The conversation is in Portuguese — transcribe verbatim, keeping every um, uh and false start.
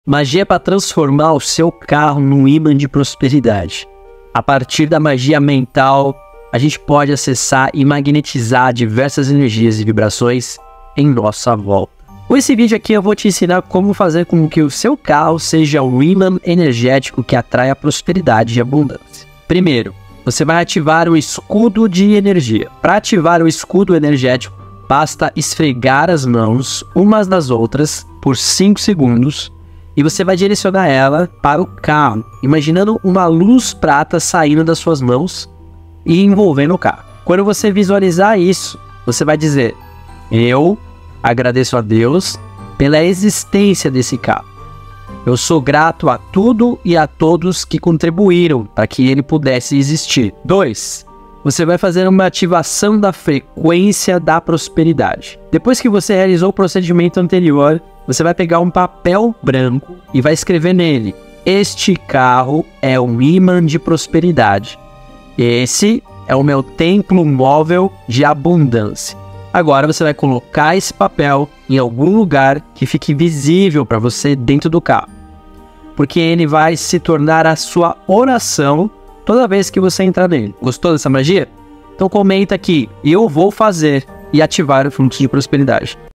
Magia para transformar o seu carro num ímã de prosperidade. A partir da magia mental, a gente pode acessar e magnetizar diversas energias e vibrações em nossa volta. Com esse vídeo aqui eu vou te ensinar como fazer com que o seu carro seja um ímã energético que atrai a prosperidade e abundância. Primeiro, você vai ativar o escudo de energia. Para ativar o escudo energético, basta esfregar as mãos umas nas outras por cinco segundos e você vai direcionar ela para o carro, imaginando uma luz prata saindo das suas mãos e envolvendo o carro. Quando você visualizar isso, você vai dizer: eu agradeço a Deus pela existência desse carro. Eu sou grato a tudo e a todos que contribuíram para que ele pudesse existir. dois. Você vai fazer uma ativação da frequência da prosperidade. Depois que você realizou o procedimento anterior, você vai pegar um papel branco e vai escrever nele: este carro é um ímã de prosperidade. Esse é o meu templo móvel de abundância. Agora você vai colocar esse papel em algum lugar que fique visível para você dentro do carro, porque ele vai se tornar a sua oração toda vez que você entrar nele. Gostou dessa magia? Então comenta aqui: eu vou fazer e ativar o fluxo de prosperidade.